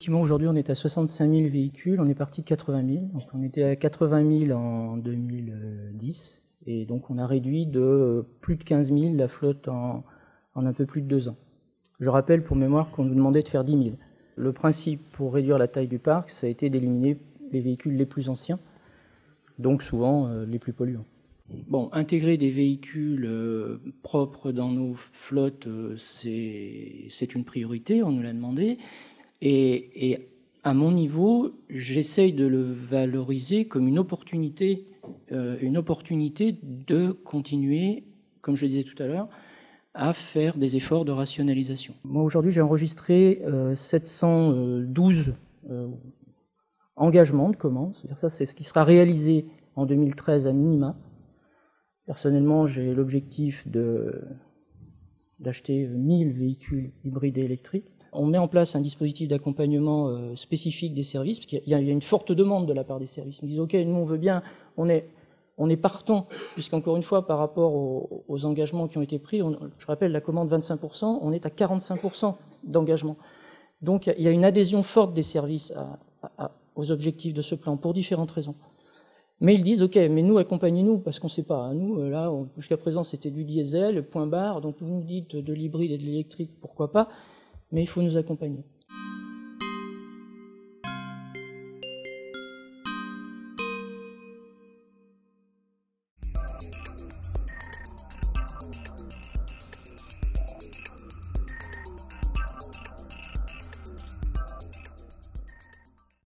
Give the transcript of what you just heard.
Aujourd'hui, on est à 65 000 véhicules, on est parti de 80 000. Donc, on était à 80 000 en 2010, et donc on a réduit de plus de 15 000 la flotte en un peu plus de 2 ans. Je rappelle pour mémoire qu'on nous demandait de faire 10 000. Le principe pour réduire la taille du parc, ça a été d'éliminer les véhicules les plus anciens, donc souvent les plus polluants. Bon, intégrer des véhicules propres dans nos flottes, c'est une priorité, on nous l'a demandé. Et à mon niveau, j'essaye de le valoriser comme une opportunité de continuer, comme je le disais tout à l'heure, à faire des efforts de rationalisation. Moi, aujourd'hui, j'ai enregistré 712 engagements de commandes. C'est-à-dire ça, c'est ce qui sera réalisé en 2013 à minima. Personnellement, j'ai l'objectif d'acheter 1000 véhicules hybrides et électriques. On met en place un dispositif d'accompagnement spécifique des services, parce qu'il y a une forte demande de la part des services. Ils me disent, OK, nous on veut bien, on est partant, puisqu'encore une fois, par rapport aux engagements qui ont été pris, je rappelle la commande 25%, on est à 45% d'engagement. Donc il y a une adhésion forte des services aux objectifs de ce plan, pour différentes raisons. Mais ils disent, OK, mais nous, accompagnez-nous, parce qu'on ne sait pas. Nous, là, jusqu'à présent, c'était du diesel, point barre, donc vous nous dites de l'hybride et de l'électrique, pourquoi pas, mais il faut nous accompagner.